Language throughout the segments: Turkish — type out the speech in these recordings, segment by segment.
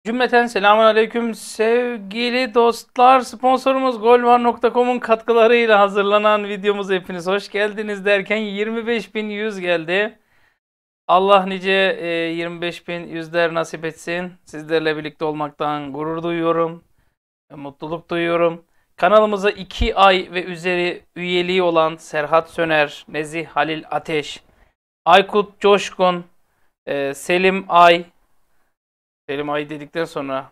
Cümleten selamun aleyküm sevgili dostlar. Sponsorumuz golvar.com'un katkılarıyla hazırlanan videomuza hepiniz hoş geldiniz derken 25.100 geldi. Allah nice 25.100'ler nasip etsin. Sizlerle birlikte olmaktan gurur duyuyorum. Mutluluk duyuyorum. Kanalımıza 2 ay ve üzeri üyeliği olan Serhat Söner, Nezih Halil Ateş, Aykut Coşkun, Selim Ay, Selim Ay dedikten sonra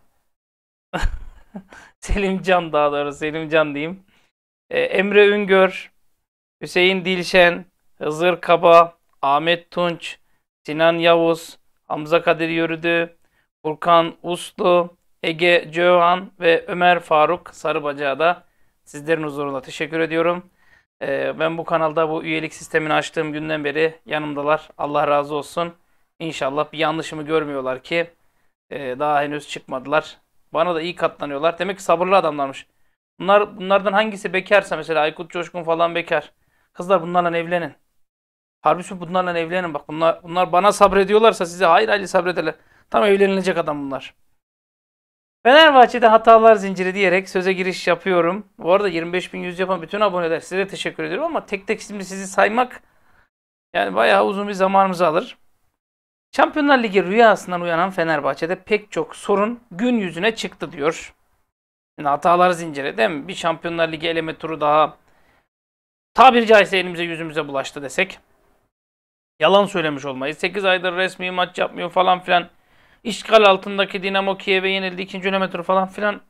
Selimcan daha doğrusu Selimcan diyeyim. Emre Üngör, Hüseyin Dilşen, Hızır Kaba, Ahmet Tunç, Sinan Yavuz, Hamza Kadir Yörüdü, Furkan Uslu, Ege Cöğan ve Ömer Faruk Sarıbacak'a da sizlerin huzurunda teşekkür ediyorum. Ben bu kanalda bu üyelik sistemini açtığım günden beri yanımdalar. Allah razı olsun. İnşallah bir yanlışımı görmüyorlar ki daha henüz çıkmadılar. Bana da iyi katlanıyorlar. Demek ki sabırlı adamlarmış. Bunlardan hangisi bekarsa mesela Aykut Coşkun falan bekar. Kızlar bunlarla evlenin. Harbi bunlarla evlenin bak. Bunlar bana sabrediyorlarsa size hayır hayır sabrederler. Tam evlenilecek adam bunlar. Fenerbahçe'de hatalar zinciri diyerek söze giriş yapıyorum. Bu arada 25.100 yapan bütün aboneler size teşekkür ediyorum ama tek tek şimdi sizi saymak yani bayağı uzun bir zamanımızı alır. Şampiyonlar Ligi rüyasından uyanan Fenerbahçe'de pek çok sorun gün yüzüne çıktı diyor. Yani hatalar zinciri değil mi? Bir Şampiyonlar Ligi eleme turu daha tabiri caizse elimize yüzümüze bulaştı desek. Yalan söylemiş olmayız. 8 aydır resmi maç yapmıyor falan filan. İşgal altındaki Dinamo Kiev'e yenildi. İkinci eleme turu falan filan.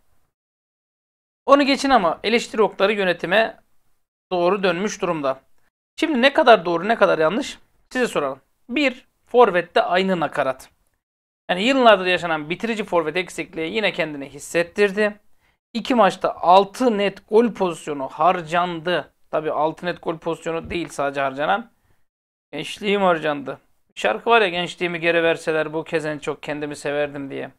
Onu geçin ama eleştiri okları yönetime doğru dönmüş durumda. Şimdi ne kadar doğru ne kadar yanlış size soralım. Bir, forvette aynı nakarat. Yani yıllardır yaşanan bitirici forvet eksikliği yine kendini hissettirdi. İki maçta 6 net gol pozisyonu harcandı. Tabii 6 net gol pozisyonu değil sadece harcanan. Gençliğim harcandı. Bir şarkı var ya, gençliğimi geri verseler bu kez en çok kendimi severdim diye.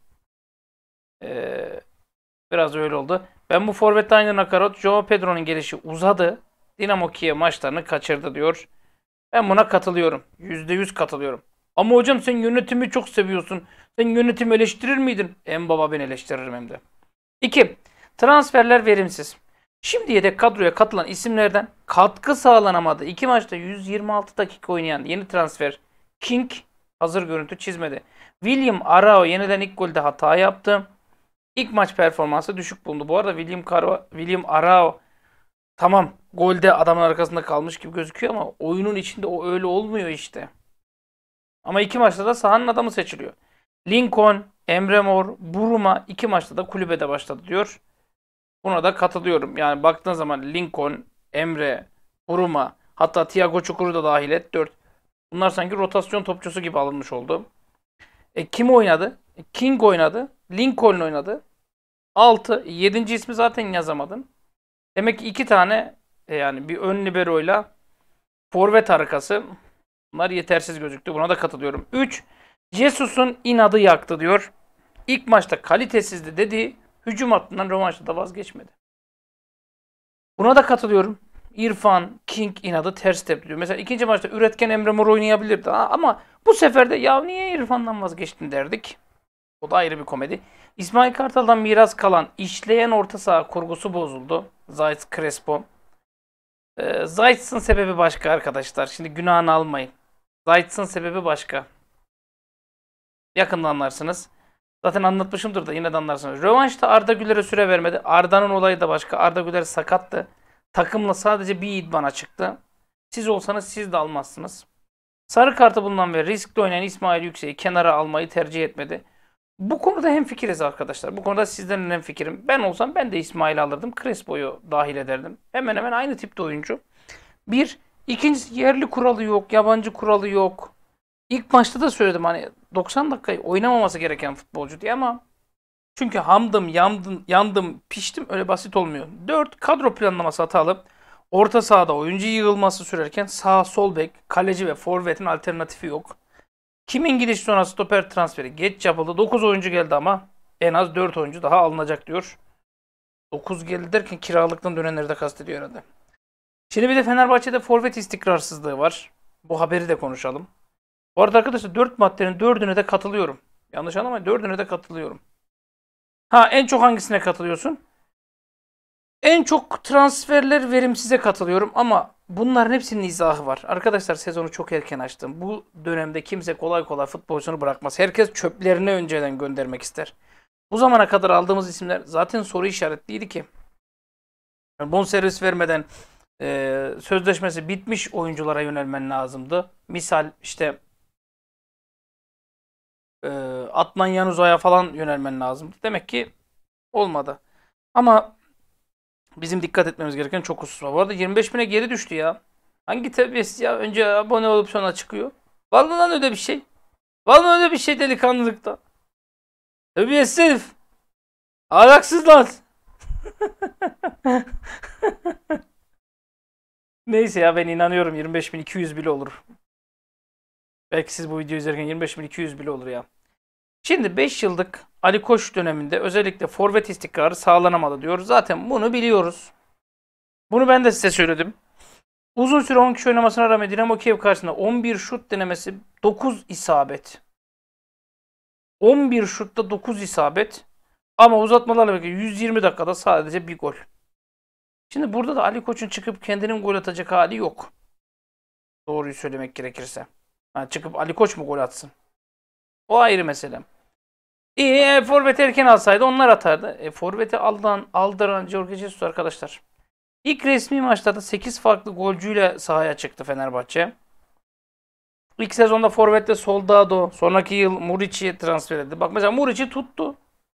Ee, Biraz öyle oldu. Ben bu forvette aynı nakarat. Joao Pedro'nun gelişi uzadı. Dinamo Kiev maçlarını kaçırdı diyor. Ben buna katılıyorum. %100 katılıyorum. Ama hocam sen yönetimi çok seviyorsun. Sen yönetimi eleştirir miydin? En baba ben eleştiririm hem de. 2. Transferler verimsiz. Şimdi yedek kadroya katılan isimlerden katkı sağlanamadı. 2 maçta 126 dakika oynayan yeni transfer King hazır görüntü çizmedi. William Arao yeniden ilk golde hata yaptı. İlk maç performansı düşük bulundu. Bu arada William Arao tamam golde adamın arkasında kalmış gibi gözüküyor ama oyunun içinde o öyle olmuyor işte. Ama 2 maçta da sahanın adamı seçiliyor. Lincoln, Emre Mor, Buruma 2 maçta da kulübede başladı diyor. Buna da katılıyorum. Yani baktığın zaman Lincoln, Emre, Buruma, hatta Thiago Çukur'u da dahil et 4. Bunlar sanki rotasyon topçusu gibi alınmış oldu. Kim oynadı? King oynadı. Lincoln oynadı. 6. 7. ismi zaten yazamadın. Demek ki 2 tane yani bir ön liberoyla forvet arkası. Bunlar yetersiz gözüktü. Buna da katılıyorum. 3. Jesus'un inadı yaktı diyor. İlk maçta kalitesizdi dediği hücum hattından rövanşta da vazgeçmedi. Buna da katılıyorum. İrfan, King inadı ters tepiyor. Mesela ikinci maçta üretken Emre Mor oynayabilirdi. Ama bu sefer de ya niye İrfan'dan vazgeçtin derdik. O da ayrı bir komedi. İsmail Kartal'dan miras kalan işleyen orta saha kurgusu bozuldu. Zayt Crespo. Zayt'sın sebebi başka arkadaşlar. Şimdi günahını almayın. Zayt'sın sebebi başka. Yakında anlarsınız. Zaten anlatmışımdır da yine de anlarsınız. Rövanşta Arda Güler'e süre vermedi. Arda'nın olayı da başka. Arda Güler sakattı. Takımla sadece bir idmana çıktı. Siz olsanız siz de almazsınız. Sarı kartı bulunan ve riskli oynayan İsmail Yüksek'i kenara almayı tercih etmedi. Bu konuda hemfikiriz arkadaşlar. Bu konuda sizden hemfikirim. Ben olsam ben de İsmail'i alırdım. Crespo'yu dahil ederdim. Hemen hemen aynı tipte oyuncu. Bir. İkincisi yerli kuralı yok. Yabancı kuralı yok. İlk maçta da söyledim hani 90 dakikayı oynamaması gereken futbolcu diye ama çünkü hamdım, yandım, piştim öyle basit olmuyor. 4. Kadro planlaması hatalı. Orta sahada oyuncu yığılması sürerken sağ sol bek, kaleci ve forvetin alternatifi yok. Kimin gidiş sonra stoper transferi geç yapıldı. 9 oyuncu geldi ama en az 4 oyuncu daha alınacak diyor. 9 geldi derken kiralıktan dönenleri de kastediyor herhalde. Şimdi bir de Fenerbahçe'de forvet istikrarsızlığı var. Bu haberi de konuşalım. Bu arada arkadaşlar 4 maddenin 4'üne de katılıyorum. Yanlış anlamayın 4'üne de katılıyorum. Ha, en çok hangisine katılıyorsun? En çok transferler verimsize katılıyorum ama bunların hepsinin izahı var. Arkadaşlar, sezonu çok erken açtım. Bu dönemde kimse kolay kolay futbolcusunu bırakmaz. Herkes çöplerini önceden göndermek ister. Bu zamana kadar aldığımız isimler zaten soru işaretliydi ki. Yani bonservis vermeden sözleşmesi bitmiş oyunculara yönelmen lazımdı. Misal işte e, Adnan Yanuza'ya falan yönelmen lazımdı. Demek ki olmadı. Ama bizim dikkat etmemiz gereken çok husus var. Bu arada 25 bine geri düştü ya. Hangi terbiyesiz ya? Önce abone olup sonra çıkıyor. Var mı lan öyle bir şey? Var mı öyle bir şey delikanlılıkta? Terbiyesiz. Ahlaksız lan. Neyse ya, ben inanıyorum 25.200 bile olur. Belki siz bu videoyu izlerken 25.200 bile olur ya. Şimdi 5 yıllık Ali Koç döneminde özellikle forvet istikrarı sağlanamadı diyoruz. Zaten bunu biliyoruz. Bunu ben de size söyledim. Uzun süre 10 kişi oynamasına rağmen Dinamo Kiev karşısında 11 şut denemesi, 9 isabet. 11 şutta 9 isabet. Ama uzatmalarla birlikte 120 dakikada sadece bir gol. Şimdi burada da Ali Koç'un çıkıp kendinin gol atacak hali yok. Doğruyu söylemek gerekirse. Ha, çıkıp Ali Koç mu gol atsın? O ayrı mesele. İyi, forvet erken alsaydı onlar atardı. Forveti aldıran Jorge Jesus arkadaşlar. İlk resmi maçlarda 8 farklı golcüyle sahaya çıktı Fenerbahçe. İlk sezonda forvette Soldado, sonraki yıl Muriçi'ye transfer edildi. Bak mesela Muriçi tuttu.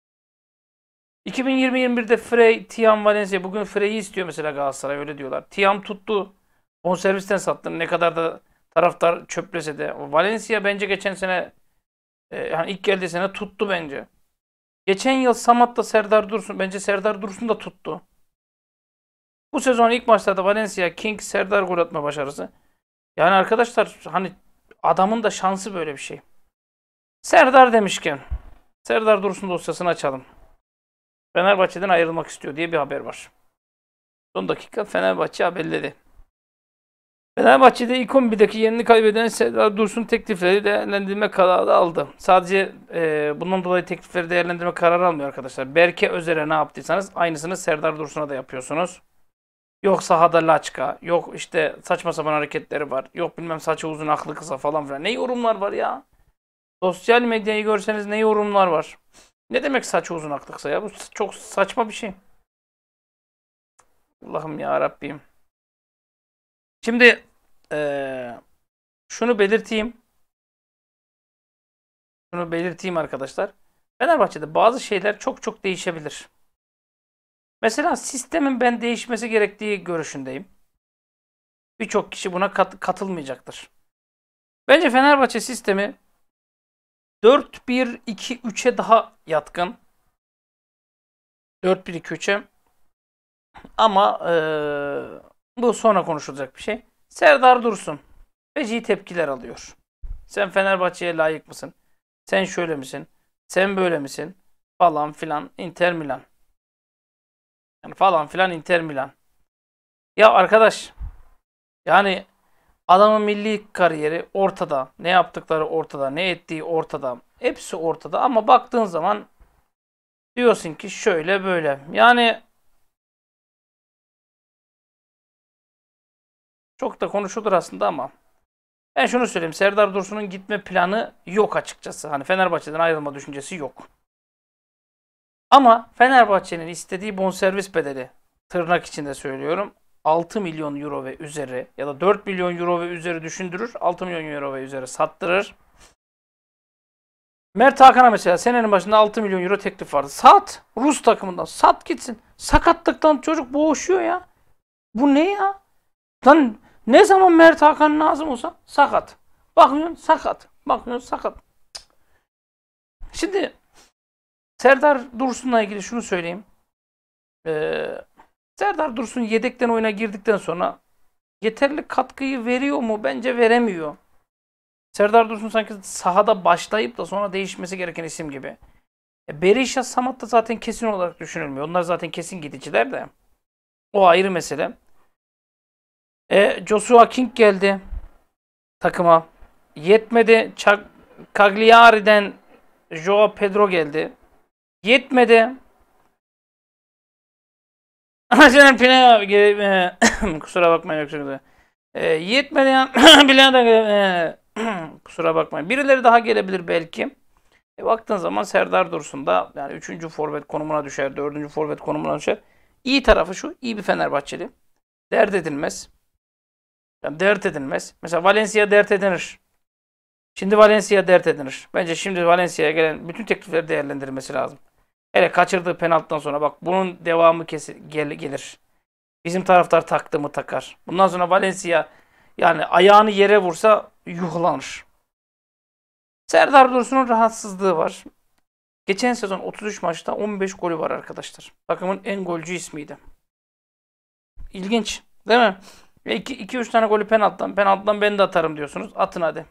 2020-21'de Frey, Tiam, Valencia. Bugün Frey'i istiyor mesela Galatasaray, öyle diyorlar. Tiam tuttu. Bonservisten sattı. Ne kadar da taraftar çöplese de. Valencia bence geçen sene yani ilk geldiği sene tuttu bence. Geçen yıl Samat'ta Serdar Dursun. Bence Serdar Dursun da tuttu. Bu sezon ilk maçlarda Valencia, King, Serdar gol atma başarısı. Yani arkadaşlar, hani adamın da şansı böyle bir şey. Serdar demişken Serdar Dursun dosyasını açalım. Fenerbahçe'den ayrılmak istiyor diye bir haber var. Son dakika Fenerbahçe haberleri. Fenerbahçe'de ilk 11'deki yerini kaybeden Serdar Dursun teklifleri değerlendirme kararı aldı. Sadece bundan dolayı teklifleri değerlendirme kararı almıyor arkadaşlar. Berke Özer'e ne yaptıysanız aynısını Serdar Dursun'a da yapıyorsunuz. Yok sahada laçka, yok işte saçma sapan hareketleri var. Yok bilmem saçı uzun aklı kısa falan filan. Ne yorumlar var ya? Sosyal medyayı görseniz ne yorumlar var. Ne demek saçı uzun aklı kısa ya? Bu çok saçma bir şey. Allah'ım ya Rabbim. Şimdi şunu belirteyim. Şunu belirteyim arkadaşlar. Fenerbahçe'de bazı şeyler çok çok değişebilir. Mesela sistemin ben değişmesi gerektiği görüşündeyim. Birçok kişi buna katılmayacaktır. Bence Fenerbahçe sistemi 4-1-2-3'e daha yatkın. 4-1-2-3'e. Ama bu sonra konuşulacak bir şey. Serdar Dursun feci tepkiler alıyor. Sen Fenerbahçe'ye layık mısın? Sen şöyle misin? Sen böyle misin? Falan filan Inter Milan. Yani falan filan Inter Milan. Ya arkadaş, yani adamın milli kariyeri ortada. Ne yaptıkları ortada. Ne ettiği ortada. Hepsi ortada ama baktığın zaman diyorsun ki şöyle böyle. Yani çok da konuşulur aslında ama ben şunu söyleyeyim. Serdar Dursun'un gitme planı yok açıkçası. Hani Fenerbahçe'den ayrılma düşüncesi yok. Ama Fenerbahçe'nin istediği bonservis bedeli, tırnak içinde söylüyorum, 6 milyon euro ve üzeri ya da 4 milyon euro ve üzeri düşündürür. 6 milyon euro ve üzeri sattırır. Mert Hakan'a mesela senenin başında 6 milyon euro teklif vardı. Sat. Rus takımından. Sat gitsin. Sakatlıktan çocuk boğuşuyor ya. Bu ne ya? Lan ne zaman Mert Hakan lazım olsa sakat. Bakıyorsun sakat. Bakıyorsun sakat. Şimdi Serdar Dursun'la ilgili şunu söyleyeyim. Serdar Dursun yedekten oyuna girdikten sonra yeterli katkıyı veriyor mu? Bence veremiyor. Serdar Dursun sanki sahada başlayıp da sonra değişmesi gereken isim gibi. Berisha, Samat da zaten kesin olarak düşünülmüyor. Onlar zaten kesin gidiciler de. O ayrı mesele. Joshua King geldi takıma. Yetmedi. Cagliari'den Joao Pedro geldi. Yetmedi. Senin plan kusura bakmayın öksürüğü. Yetmeyen plan da kusura bakmayın. Birileri daha gelebilir belki. Baktığın zaman Serdar Dursun da yani 3. forvet konumuna düşer, 4. forvet konumuna düşer. İyi tarafı şu, iyi bir Fenerbahçeli. Dert edilmez. Yani dert edilmez. Mesela Valencia dert edinir. Şimdi Valencia dert edinir. Bence şimdi Valencia'ya gelen bütün teklifleri değerlendirilmesi lazım. Hele kaçırdığı penaltıdan sonra bak bunun devamı gelir. Bizim taraftar taktı mı takar. Bundan sonra Valencia yani ayağını yere vursa yuhlanır. Serdar Dursun'un rahatsızlığı var. Geçen sezon 33 maçta 15 golü var arkadaşlar. Takımın en golcü ismiydi. İlginç değil mi? 2-3 tane golü penaltıdan. Penaltıdan ben de atarım diyorsunuz. Atın hadi.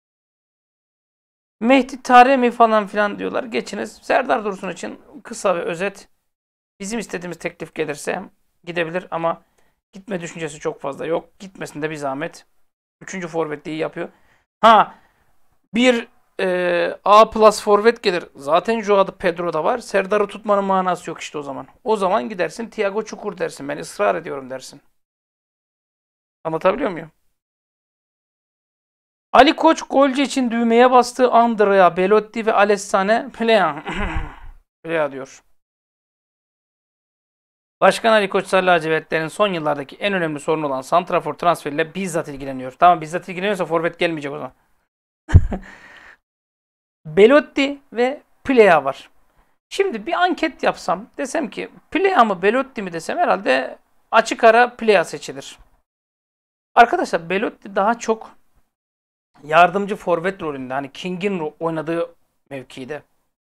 Mehdi Taremi falan filan diyorlar. Geçiniz. Serdar Dursun için kısa ve özet. Bizim istediğimiz teklif gelirse gidebilir ama gitme düşüncesi çok fazla yok. Gitmesin de bir zahmet. 3. forvetliği yapıyor. Ha bir A plus forvet gelir. Zaten Joao Pedro'da var. Serdar'ı tutmanın manası yok işte o zaman. O zaman gidersin Thiago Çukur dersin. Ben ısrar ediyorum dersin. Anlatabiliyor muyum? Ali Koç golcü için düğmeye bastı. Andrea Belotti ve Alessane Plea. Plea diyor. Başkan Ali Koç Sarı Lacivertlerin son yıllardaki en önemli sorunu olan santrafor transferiyle bizzat ilgileniyor. Tamam bizzat ilgileniyorsa forvet gelmeyecek o zaman. Belotti ve Plea var. Şimdi bir anket yapsam desem ki Plea mı Belotti mi desem herhalde açık ara Plea seçilir. Arkadaşlar Belotti daha çok yardımcı forvet rolünde. Hani King'in oynadığı mevkide.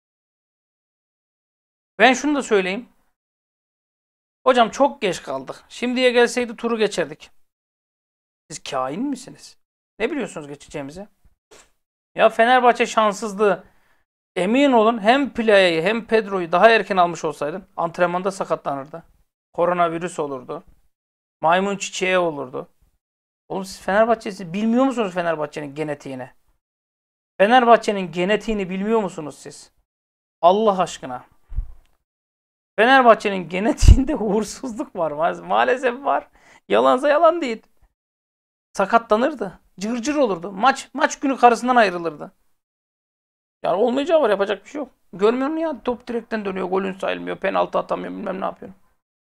Ben şunu da söyleyeyim. Hocam çok geç kaldık. Şimdiye gelseydi turu geçerdik. Siz kain misiniz? Ne biliyorsunuz geçeceğimizi? Ya Fenerbahçe şanssızlığı. Emin olun hem Playa'yı hem Pedro'yu daha erken almış olsaydın antrenmanda sakatlanırdı. Koronavirüs olurdu. Maymun çiçeği olurdu. Oğlum siz Fenerbahçe'si bilmiyor musunuz Fenerbahçe'nin genetiğini? Fenerbahçe'nin genetiğini bilmiyor musunuz siz? Allah aşkına. Fenerbahçe'nin genetiğinde uğursuzluk var. Maalesef var. Yalansa yalan değil. Sakatlanırdı. Cırcır olurdu. Maç günü karısından ayrılırdı. Yani olmayacağı var yapacak bir şey yok. Görmüyor musun ya? Top direkten dönüyor. Golün sayılmıyor. Penaltı atamıyor. Bilmem ne yapıyor.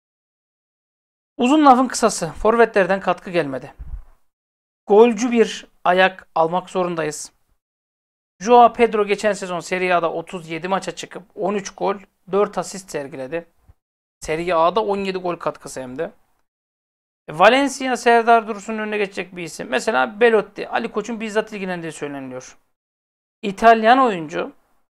Uzun lafın kısası. Forvetlerden katkı gelmedi. Golcü bir ayak almak zorundayız. Joao Pedro geçen sezon Serie A'da 37 maça çıkıp 13 gol, 4 asist sergiledi. Serie A'da 17 gol katkısı hem de. Valencia Serdar Dursun'un önüne geçecek bir isim. Mesela Belotti. Ali Koç'un bizzat ilgilendiği söyleniliyor. İtalyan oyuncu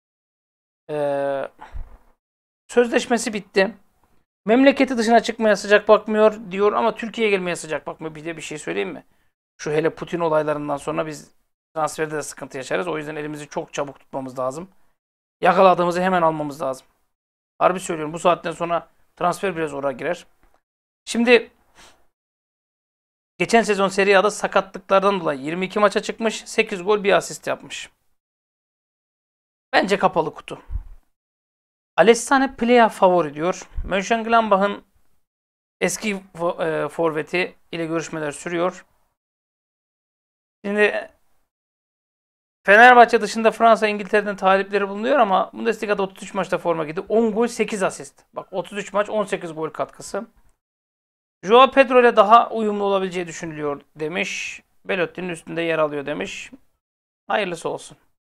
sözleşmesi bitti. Memleketi dışına çıkmaya sıcak bakmıyor diyor ama Türkiye'ye gelmeye sıcak bakmıyor. Bir de bir şey söyleyeyim mi? Şu hele Putin olaylarından sonra biz transferde de sıkıntı yaşarız. O yüzden elimizi çok çabuk tutmamız lazım. Yakaladığımızı hemen almamız lazım. Harbi söylüyorum bu saatten sonra transfer biraz oraya girer. Şimdi geçen sezon Serie A'da sakatlıklardan dolayı 22 maça çıkmış. 8 gol bir asist yapmış. Bence kapalı kutu. Alessane Plea favori diyor. Mönchengladbach'ın eski forveti ile görüşmeler sürüyor. Şimdi Fenerbahçe dışında Fransa, İngiltere'den talipleri bulunuyor ama Bundesliga'da 33 maçta forma giydi. 10 gol 8 asist. Bak 33 maç 18 gol katkısı. Joao Pedro ile daha uyumlu olabileceği düşünülüyor demiş. Belotti'nin üstünde yer alıyor demiş. Hayırlısı olsun.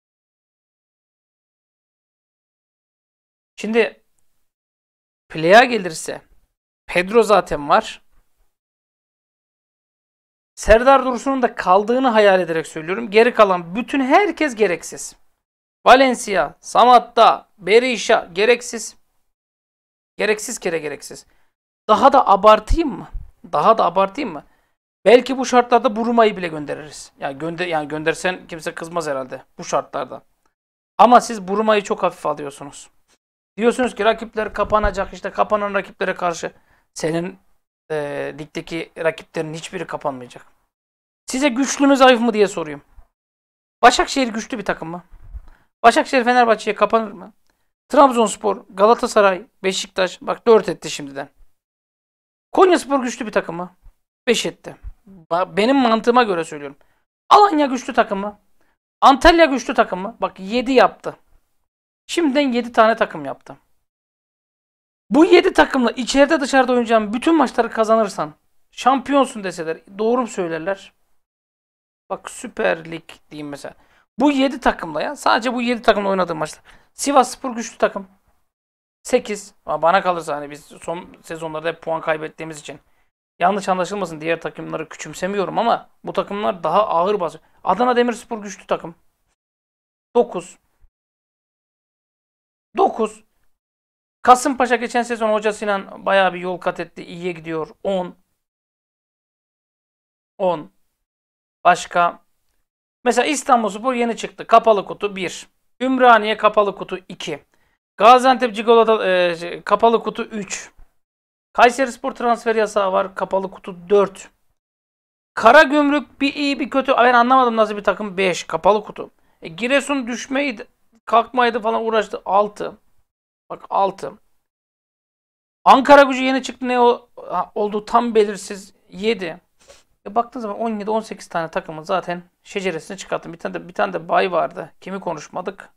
Şimdi Plea gelirse Pedro zaten var. Serdar Dursun'un da kaldığını hayal ederek söylüyorum. Geri kalan bütün herkes gereksiz. Valencia, Samatta, Berisha gereksiz. Gereksiz kere gereksiz. Daha da abartayım mı? Daha da abartayım mı? Belki bu şartlarda Buruma'yı bile göndeririz. Yani göndersen kimse kızmaz herhalde bu şartlarda. Ama siz Buruma'yı çok hafife alıyorsunuz. Diyorsunuz ki rakipler kapanacak işte kapanan rakiplere karşı senin ligdeki rakiplerin hiçbiri kapanmayacak. Size güçlü mü zayıf mı diye soruyorum. Başakşehir güçlü bir takım mı? Başakşehir Fenerbahçe'ye kapanır mı? Trabzonspor, Galatasaray, Beşiktaş bak 4 etti şimdiden. Konyaspor güçlü bir takım mı? 5 etti. Benim mantığıma göre söylüyorum. Alanya güçlü takım mı? Antalya güçlü takım mı? Bak 7 yaptı. Şimdiden 7 tane takım yaptı. Bu 7 takımla içeride dışarıda oynayacağın bütün maçları kazanırsan şampiyonsun deseler doğru mu söylerler? Bak Süper Lig diyeyim mesela. Bu 7 takımla ya sadece bu 7 takımla oynadığım maçlar. Sivasspor güçlü takım. 8. Ama bana kalırsa hani biz son sezonlarda hep puan kaybettiğimiz için yanlış anlaşılmasın diğer takımları küçümsemiyorum ama bu takımlar daha ağır basıyor. Adana Demirspor güçlü takım. 9. 9. Kasımpaşa geçen sezon Hoca Sinan bayağı bir yol kat etti. İyiye gidiyor. 10. 10. Başka. Mesela İstanbulspor yeni çıktı. Kapalı kutu 1. Ümraniye kapalı kutu 2. Gaziantep Cigola'da kapalı kutu 3. Kayserispor transfer yasağı var. Kapalı kutu 4. Karagümrük bir iyi bir kötü. Ben anlamadım nasıl bir takım 5. Kapalı kutu. Giresun düşmeydi. Kalkmaydı falan uğraştı. 6. Bak 6. Ankaragücü yeni çıktı. Ne oldu tam belirsiz. 7. Baktığın zaman 17-18 tane takımın zaten şeceresini çıkarttım. Bir tane de bay vardı. Kimi konuşmadık?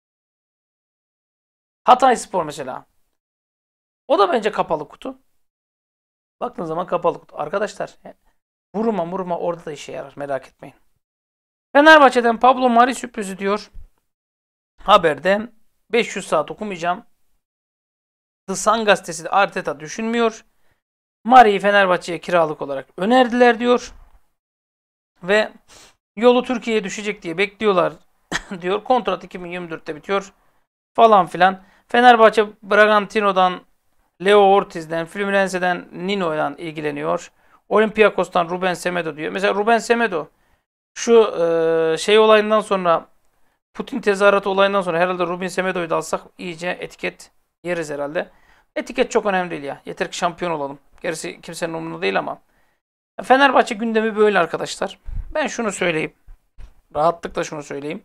Hatayspor mesela. O da bence kapalı kutu. Baktığın zaman kapalı kutu. Arkadaşlar vurma orada da işe yarar. Merak etmeyin. Fenerbahçe'den Pablo Mari sürprizi diyor. Haberde 500 saat okumayacağım. The Sun gazetesi de Arteta düşünmüyor. Mari'yi Fenerbahçe'ye kiralık olarak önerdiler diyor. Ve yolu Türkiye'ye düşecek diye bekliyorlar diyor. Kontrat 2024'te bitiyor. Falan filan. Fenerbahçe Bragantino'dan Leo Ortiz'den, Fluminense'den Nino'dan ilgileniyor. Olympiakos'tan Ruben Semedo diyor. Mesela Ruben Semedo şu şey olayından sonra Putin tezahüratı olayından sonra herhalde Ruben Semedo'yu da alsak iyice etiket yeriz herhalde. Etiket çok önemli değil ya. Yeter ki şampiyon olalım. Gerisi kimsenin umurunda değil ama. Fenerbahçe gündemi böyle arkadaşlar. Ben şunu söyleyeyim. Rahatlıkla şunu söyleyeyim.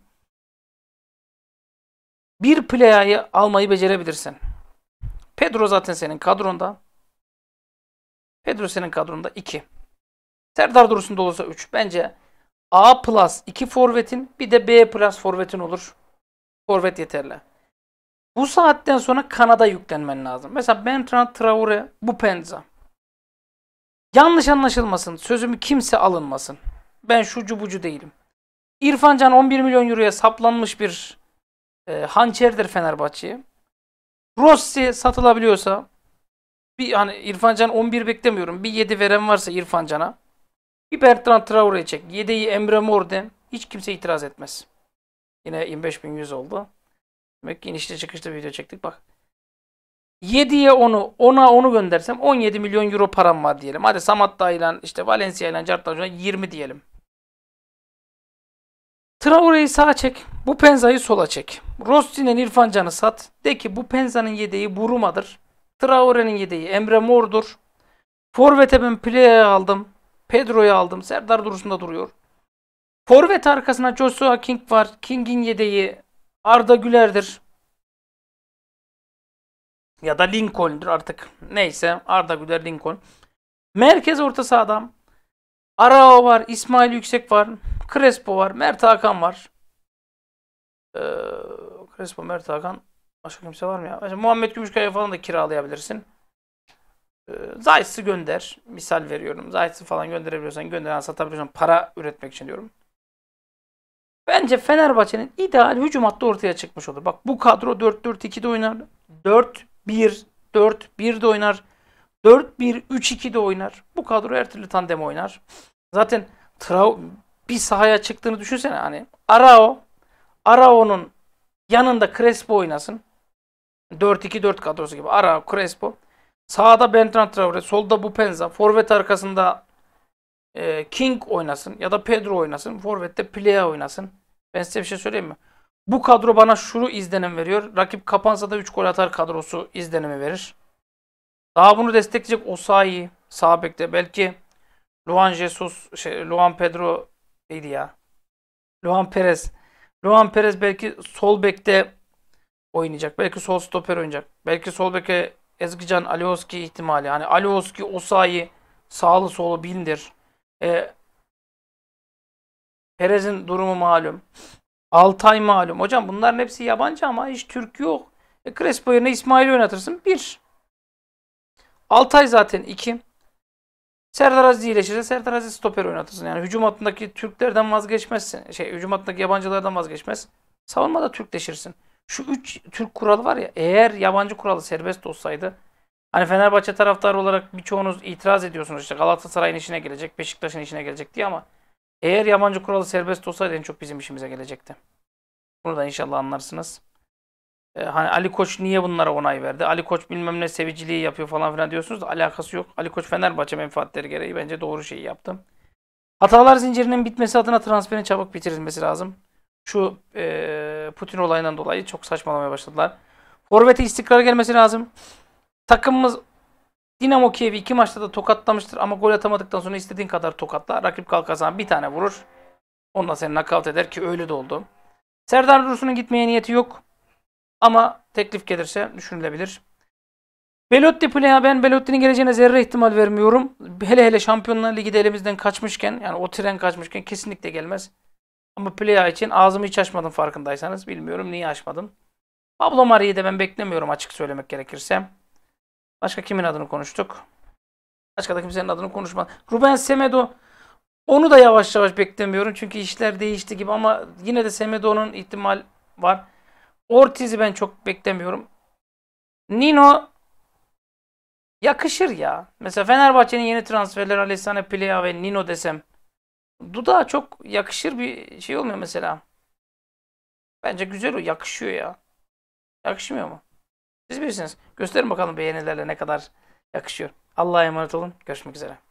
Bir playa'yı almayı becerebilirsin. Pedro zaten senin kadronda. Pedro senin kadronda 2. Serdar Dursun da olursa 3. Bence A plus 2 forvetin bir de B plus forvetin olur. Forvet yeterli. Bu saatten sonra kanada yüklenmen lazım. Mesela Bertrand Traore, Bupenza. Yanlış anlaşılmasın. Sözümü kimse alınmasın. Ben şucu bucu değilim. İrfan Can 11 milyon euroya saplanmış bir hançerdir Fenerbahçe'ye. Rossi satılabiliyorsa bir hani İrfan Can 11 beklemiyorum. Bir 7 veren varsa İrfan Can'a. Bir Bertrand Traore'yi çek. 7'yi Emre Mor de. Hiç kimse itiraz etmez. Yine 25.100 oldu. Demek ki inişli çıkışlı video çektik bak. 7'ye 10'u 10'a 10'u göndersem 17 milyon euro param var diyelim. Hadi Samatta ile işte Valencia ile Cartagena 20 diyelim. Traore'yi sağa çek. Bu Penza'yı sola çek. Rossi'nin İrfan Can'ı sat. De ki bu Penza'nın yedeği Buruma'dır. Traore'nin yedeği Emre Mor'dur. Forvet'e ben Playa'yı aldım. Pedro'yu aldım. Serdar Dursun da duruyor. Forvet arkasına Joshua King var. King'in yedeği Arda Güler'dir. Ya da Lincoln'dur artık. Neyse Arda Güler Lincoln. Merkez orta sahada Arao var. İsmail Yüksek var. Crespo var. Mert Hakan var. Ee, Crespo, Mert Hakan. Başka kimse var mı ya? Mesela Muhammed Gümüşkaya falan da kiralayabilirsin. Zayt'sı gönder. Misal veriyorum. Zayt'sı falan gönderebiliyorsan gönder. Satabiliyorsan para üretmek için diyorum. Bence Fenerbahçe'nin ideal hücum hattı ortaya çıkmış olur. Bak bu kadro 4-4-2'de oynar. 4-1-4-1'de oynar. 4-1-3-2'de oynar. Bu kadro her türlü tandem oynar. Zaten bir sahaya çıktığını düşünsene hani. Arao'nun yanında Crespo oynasın. 4-2-4 kadrosu gibi. Arao, Crespo. Sağda Bertrand Traore, solda Bupenza, forvet arkasında King oynasın ya da Pedro oynasın. Forvet'te Plea oynasın. Ben size bir şey söyleyeyim mi? Bu kadro bana şunu izlenim veriyor. Rakip kapansa da 3 gol atar kadrosu izlenimi verir. Daha bunu destekleyecek Osayi sağ bekte. Belki Luan Jesus, Luan Pedro neydi ya? Luan Perez. Luan Perez belki sol bekte oynayacak. Belki sol stoper oynayacak. Belki sol beke Ezgican Alioski ihtimali. Hani Alioski, Osayi sağlı solu bindir. E, Perez'in durumu malum. Altay malum. Hocam bunların hepsi yabancı ama hiç Türk yok. Crespo yerine İsmail'i oynatırsın. 1. Altay zaten 2. Serdar Aziz iyileşirse Serdar Aziz stoper oynatırsın. Yani hücum hattındaki Türklerden vazgeçmezsin. Hücum hattındaki yabancılardan vazgeçmez. Savunmada Türkleşirsin. Şu 3 Türk kuralı var ya, eğer yabancı kuralı serbest olsaydı, hani Fenerbahçe taraftarı olarak birçoğunuz itiraz ediyorsunuz, işte Galatasaray'ın işine gelecek, Beşiktaş'ın işine gelecek diye, ama eğer yabancı kuralı serbest olsaydı en çok bizim işimize gelecekti. Bunu da inşallah anlarsınız. Hani Ali Koç niye bunlara onay verdi? Ali Koç bilmem ne seviciliği yapıyor falan filan diyorsunuz da alakası yok. Ali Koç Fenerbahçe menfaatleri gereği bence doğru şeyi yaptı. Hatalar zincirinin bitmesi adına transferin çabuk bitirilmesi lazım. Şu Putin olayından dolayı çok saçmalamaya başladılar. Forvet'e istikrar gelmesi lazım. Takımımız Dinamo Kiev'i 2 maçta da tokatlamıştır ama gol atamadıktan sonra istediğin kadar tokatla. Rakip kalkar sana bir tane vurur. Ondan seni nakavt eder ki öyle de oldu. Serdar Dursun'un gitmeye niyeti yok. Ama teklif gelirse düşünülebilir. Belotti Plea, ben Belotti'nin geleceğine zerre ihtimal vermiyorum. Hele hele Şampiyonlar Ligi de elimizden kaçmışken, yani o tren kaçmışken kesinlikle gelmez. Ama Plea için ağzımı hiç açmadım farkındaysanız. Bilmiyorum niye açmadım. Pablo Mari'yi de ben beklemiyorum açık söylemek gerekirse. Başka kimin adını konuştuk? Başka da kimsenin adını konuşmadım. Ruben Semedo, onu da yavaş yavaş beklemiyorum. Çünkü işler değişti gibi ama yine de Semedo'nun ihtimal var. Ortiz'i ben çok beklemiyorum. Nino yakışır ya. Mesela Fenerbahçe'nin yeni transferleri Alessandro Plea ve Nino desem, Duda çok yakışır bir şey olmuyor mesela. Bence güzel o. Yakışıyor ya. Yakışmıyor mu? Siz bilirsiniz. Gösterin bakalım beğenilerle ne kadar yakışıyor. Allah'a emanet olun. Görüşmek üzere.